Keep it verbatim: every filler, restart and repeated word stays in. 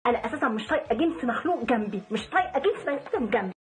انا اساسا مش طايقه جنس مخلوق جنبي، مش طايقه جنس بني ادم جنبي.